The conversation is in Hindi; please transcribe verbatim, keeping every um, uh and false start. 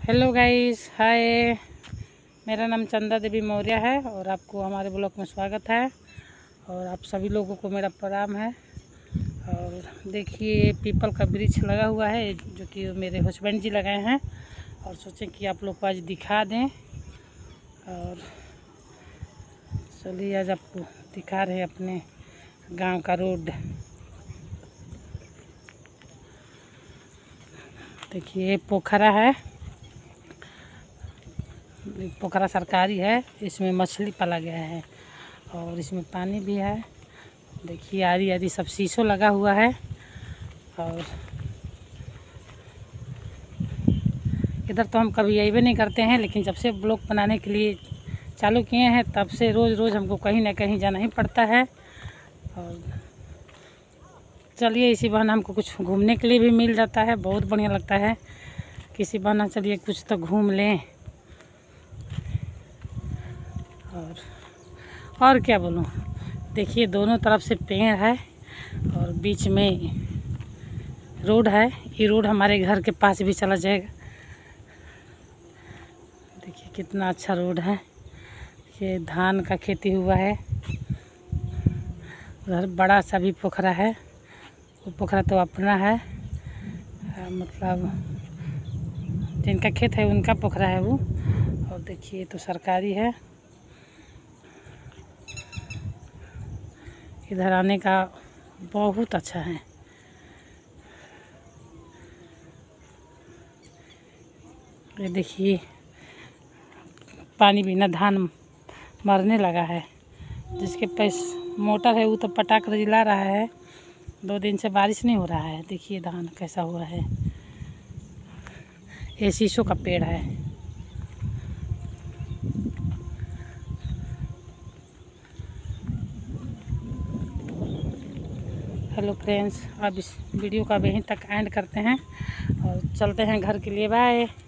हेलो गाइस, हाय। मेरा नाम चंदा देवी मौर्य है और आपको हमारे ब्लॉग में स्वागत है। और आप सभी लोगों को मेरा प्रणाम है। और देखिए, पीपल का वृक्ष लगा हुआ है जो कि मेरे हस्बैंड जी लगाए हैं और सोचें कि आप लोग को आज दिखा दें। और चलिए आज आपको दिखा रहे हैं अपने गांव का रोड। देखिए, पोखरा है, पोखरा सरकारी है। इसमें मछली पाला गया है और इसमें पानी भी है। देखिए, आरी आरी सब शीशो लगा हुआ है। और इधर तो हम कभी अइबे नहीं करते हैं, लेकिन जब से ब्लॉग बनाने के लिए चालू किए हैं तब से रोज़ रोज़ हमको कहीं ना कहीं जाना ही पड़ता है। और चलिए, इसी बहाने हमको कुछ घूमने के लिए भी मिल जाता है, बहुत बढ़िया लगता है। किसी बहाना चलिए कुछ तो घूम लें। और और क्या बोलूँ, देखिए दोनों तरफ से पेड़ है और बीच में रोड है। ये रोड हमारे घर के पास भी चला जाएगा। देखिए कितना अच्छा रोड है। ये धान का खेती हुआ है। उधर बड़ा सा भी पोखरा है, वो पोखरा तो अपना है, मतलब जिनका खेत है उनका पोखरा है वो। और देखिए तो सरकारी है। इधर आने का बहुत अच्छा है। ये देखिए, पानी बिना धान मरने लगा है। जिसके पास मोटर है वो तो पटाख जिला रहा है। दो दिन से बारिश नहीं हो रहा है। देखिए धान कैसा हुआ है। ये शीशो का पेड़ है। हेलो फ्रेंड्स, अब इस वीडियो का यहीं तक एंड करते हैं और चलते हैं घर के लिए। बाय।